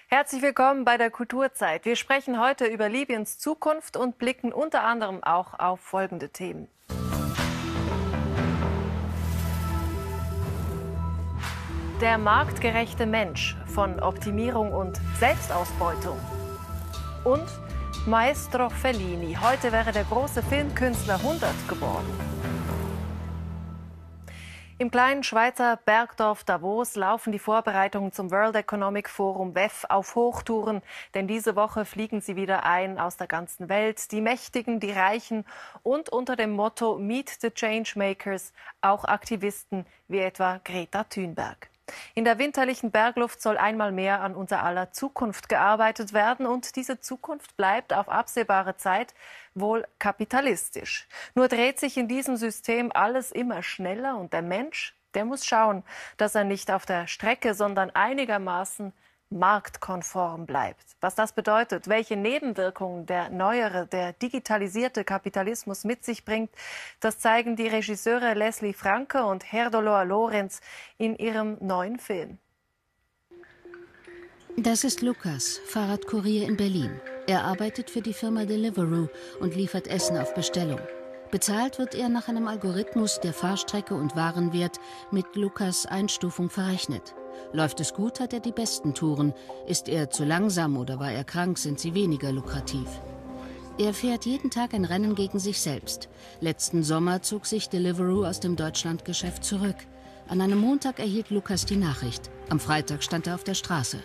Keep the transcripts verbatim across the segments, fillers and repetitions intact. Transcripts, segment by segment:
Herzlich willkommen bei der Kulturzeit. Wir sprechen heute über Libyens Zukunft und blicken unter anderem auch auf folgende Themen. Der marktgerechte Mensch, von Optimierung und Selbstausbeutung. Und Maestro Fellini. Heute wäre der große Filmkünstler hundert geboren. Im kleinen Schweizer Bergdorf Davos laufen die Vorbereitungen zum World Economic Forum W E F auf Hochtouren. Denn diese Woche fliegen sie wieder ein aus der ganzen Welt. Die Mächtigen, die Reichen und unter dem Motto Meet the Changemakers auch Aktivisten wie etwa Greta Thunberg. In der winterlichen Bergluft soll einmal mehr an unser aller Zukunft gearbeitet werden. Und diese Zukunft bleibt auf absehbare Zeit wohl kapitalistisch. Nur dreht sich in diesem System alles immer schneller. Und der Mensch, der muss schauen, dass er nicht auf der Strecke, sondern einigermaßen marktkonform bleibt. Was das bedeutet, welche Nebenwirkungen der neuere, der digitalisierte Kapitalismus mit sich bringt, das zeigen die Regisseure Leslie Franke und Herdolor Lorenz in ihrem neuen Film. Das ist Lukas, Fahrradkurier in Berlin. Er arbeitet für die Firma Deliveroo und liefert Essen auf Bestellung. Bezahlt wird er nach einem Algorithmus, der Fahrstrecke und Warenwert mit Lukas Einstufung verrechnet. Läuft es gut, hat er die besten Touren. Ist er zu langsam oder war er krank, sind sie weniger lukrativ. Er fährt jeden Tag ein Rennen gegen sich selbst. Letzten Sommer zog sich Deliveroo aus dem Deutschlandgeschäft zurück. An einem Montag erhielt Lukas die Nachricht. Am Freitag stand er auf der Straße.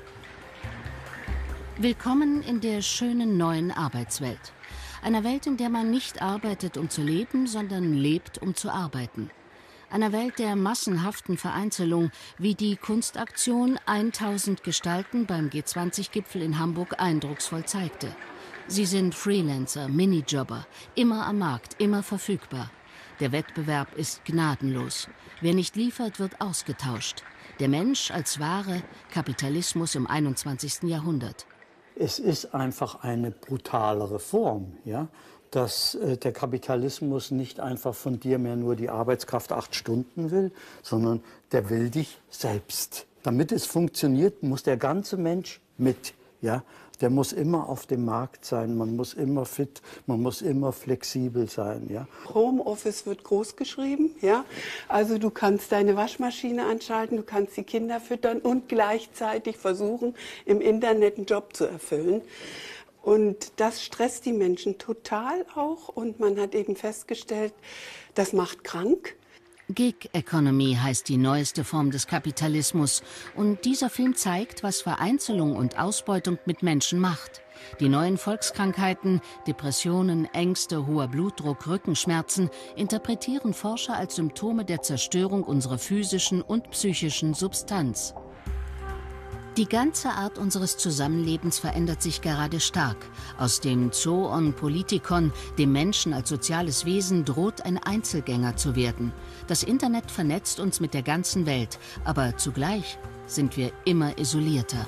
Willkommen in der schönen neuen Arbeitswelt. Einer Welt, in der man nicht arbeitet, um zu leben, sondern lebt, um zu arbeiten. Einer Welt der massenhaften Vereinzelung, wie die Kunstaktion tausend Gestalten beim G zwanzig Gipfel in Hamburg eindrucksvoll zeigte. Sie sind Freelancer, Minijobber, immer am Markt, immer verfügbar. Der Wettbewerb ist gnadenlos. Wer nicht liefert, wird ausgetauscht. Der Mensch als Ware, Kapitalismus im einundzwanzigsten Jahrhundert. Es ist einfach eine brutalere Form, ja? Dass äh, der Kapitalismus nicht einfach von dir mehr nur die Arbeitskraft acht Stunden will, sondern der will dich selbst. Damit es funktioniert, muss der ganze Mensch mit. Ja? Der muss immer auf dem Markt sein, man muss immer fit, man muss immer flexibel sein. Ja? Homeoffice wird groß geschrieben. Ja? Also du kannst deine Waschmaschine anschalten, du kannst die Kinder füttern und gleichzeitig versuchen, im Internet einen Job zu erfüllen. Und das stresst die Menschen total auch. Und man hat eben festgestellt, das macht krank. Gig Economy heißt die neueste Form des Kapitalismus. Und dieser Film zeigt, was Vereinzelung und Ausbeutung mit Menschen macht. Die neuen Volkskrankheiten, Depressionen, Ängste, hoher Blutdruck, Rückenschmerzen interpretieren Forscher als Symptome der Zerstörung unserer physischen und psychischen Substanz. Die ganze Art unseres Zusammenlebens verändert sich gerade stark. Aus dem Zoon Politikon, dem Menschen als soziales Wesen, droht ein Einzelgänger zu werden. Das Internet vernetzt uns mit der ganzen Welt, aber zugleich sind wir immer isolierter.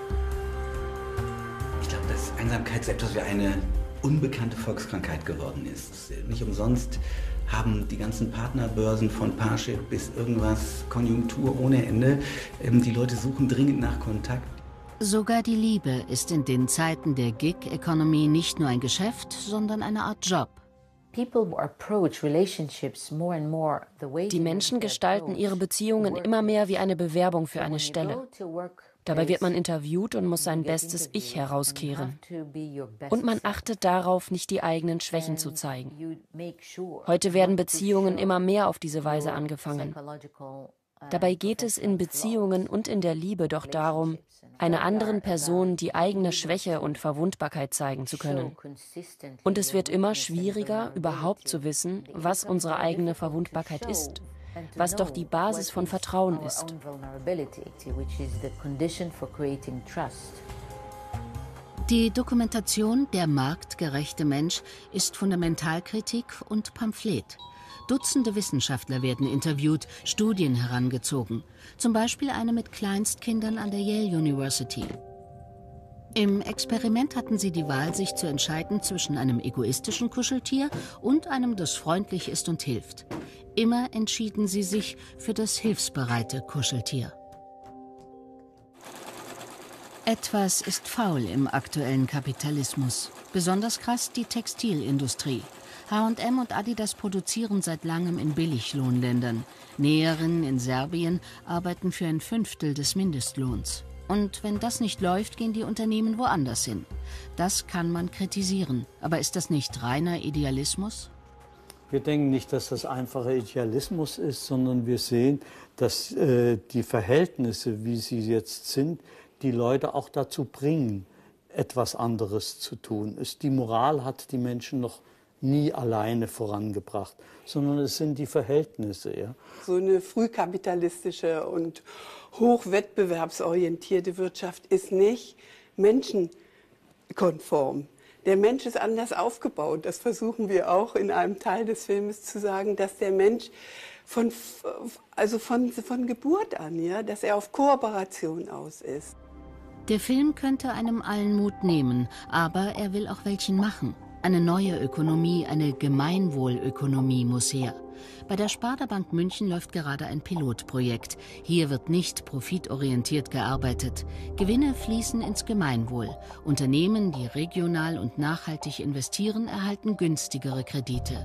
Ich glaube, dass Einsamkeit so etwas wie eine unbekannte Volkskrankheit geworden ist. Nicht umsonst haben die ganzen Partnerbörsen von Parship bis irgendwas Konjunktur ohne Ende. Die Leute suchen dringend nach Kontakt. Sogar die Liebe ist in den Zeiten der Gig-Economy nicht nur ein Geschäft, sondern eine Art Job. Die Menschen gestalten ihre Beziehungen immer mehr wie eine Bewerbung für eine Stelle. Dabei wird man interviewt und muss sein bestes Ich herauskehren. Und man achtet darauf, nicht die eigenen Schwächen zu zeigen. Heute werden Beziehungen immer mehr auf diese Weise angefangen. Dabei geht es in Beziehungen und in der Liebe doch darum, einer anderen Person die eigene Schwäche und Verwundbarkeit zeigen zu können. Und es wird immer schwieriger, überhaupt zu wissen, was unsere eigene Verwundbarkeit ist. Was doch die Basis von Vertrauen ist. Die Dokumentation Der marktgerechte Mensch ist Fundamentalkritik und Pamphlet. Dutzende Wissenschaftler werden interviewt, Studien herangezogen. Zum Beispiel eine mit Kleinstkindern an der Yale University. Im Experiment hatten sie die Wahl, sich zu entscheiden zwischen einem egoistischen Kuscheltier und einem, das freundlich ist und hilft. Immer entschieden sie sich für das hilfsbereite Kuscheltier. Etwas ist faul im aktuellen Kapitalismus. Besonders krass die Textilindustrie. H und M und Adidas produzieren seit langem in Billiglohnländern. Näherinnen in Serbien arbeiten für ein Fünftel des Mindestlohns. Und wenn das nicht läuft, gehen die Unternehmen woanders hin. Das kann man kritisieren. Aber ist das nicht reiner Idealismus? Wir denken nicht, dass das einfacher Idealismus ist, sondern wir sehen, dass äh, die Verhältnisse, wie sie jetzt sind, die Leute auch dazu bringen, etwas anderes zu tun. Die Moral hat die Menschen noch nie alleine vorangebracht, sondern es sind die Verhältnisse. Ja. So eine frühkapitalistische und hochwettbewerbsorientierte Wirtschaft ist nicht menschenkonform. Der Mensch ist anders aufgebaut. Das versuchen wir auch in einem Teil des Filmes zu sagen, dass der Mensch von, also von, von Geburt an, ja, dass er auf Kooperation aus ist. Der Film könnte einem allen Mut nehmen, aber er will auch welchen machen. Eine neue Ökonomie, eine Gemeinwohlökonomie muss her. Bei der Sparda Bank München läuft gerade ein Pilotprojekt. Hier wird nicht profitorientiert gearbeitet. Gewinne fließen ins Gemeinwohl. Unternehmen, die regional und nachhaltig investieren, erhalten günstigere Kredite.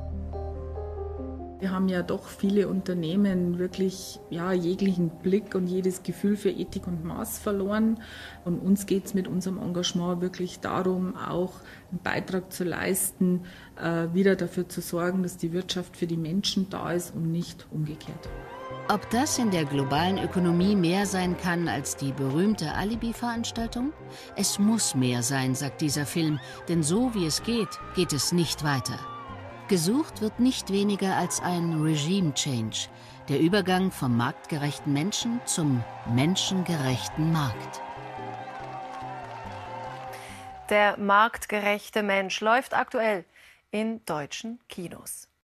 Wir haben ja doch viele Unternehmen wirklich ja, jeglichen Blick und jedes Gefühl für Ethik und Maß verloren. Und uns geht es mit unserem Engagement wirklich darum, auch einen Beitrag zu leisten, äh, wieder dafür zu sorgen, dass die Wirtschaft für die Menschen da ist und nicht umgekehrt. Ob das in der globalen Ökonomie mehr sein kann als die berühmte Alibi-Veranstaltung? Es muss mehr sein, sagt dieser Film, denn so wie es geht, geht es nicht weiter. Gesucht wird nicht weniger als ein Regime-Change, der Übergang vom marktgerechten Menschen zum menschengerechten Markt. Der marktgerechte Mensch läuft aktuell in deutschen Kinos.